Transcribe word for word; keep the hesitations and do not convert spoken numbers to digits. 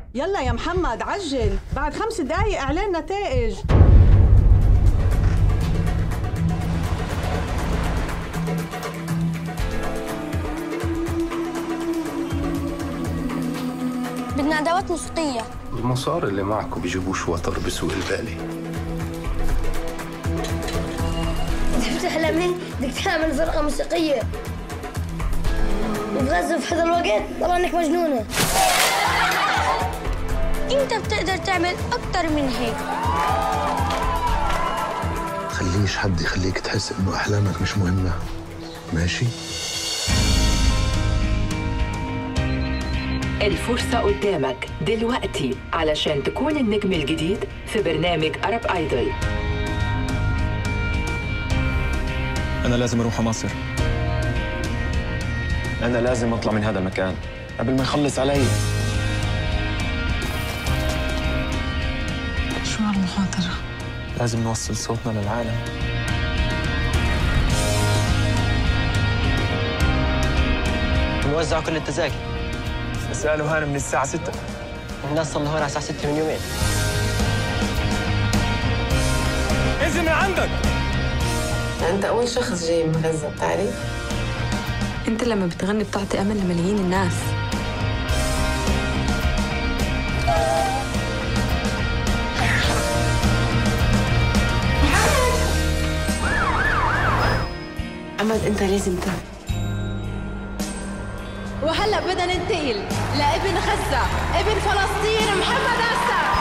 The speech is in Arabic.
يلا يا محمد عجل، بعد خمس دقايق اعلان نتائج. بدنا ادوات موسيقيه. المصاري اللي معكم بيجيبوش وتر بسوق البالي. انت بتحلمي بدك تعمل فرقه موسيقيه وبغزة في هذا الوقت؟ والله انك مجنونه. انت بتقدر تعمل اكتر من هيك. خليش حد يخليك تحس انه احلامك مش مهمه، ماشي؟ الفرصة قدامك دلوقتي علشان تكون النجم الجديد في برنامج أرب آيدول. أنا لازم أروح مصر. أنا لازم أطلع من هذا المكان قبل ما يخلص علي. شو هالمخاطرة؟ لازم نوصل صوتنا للعالم. نوزع كل التذاكر. سألوا هانا من الساعة ستة. الناس صلوا هون على الساعة ستة من يومين. انزل من عندك. أنت أول شخص جاي من غزة، بتعرف؟ أنت لما بتغني بتعطي أمل لملايين الناس. محمد أنت لازم تروح. وهلا بدنا ننتقل لابن غزة، ابن فلسطين، محمد عسى.